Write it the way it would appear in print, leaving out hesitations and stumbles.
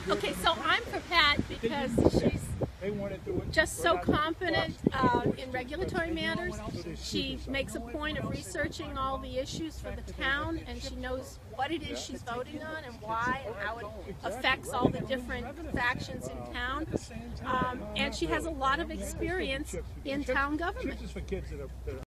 Okay, so I'm for Pat because she's just so confident in regulatory matters. She makes a point of researching all the issues for the town, and she knows what it is she's voting on and why and how it affects all the different factions in town. And she has a lot of experience in town government.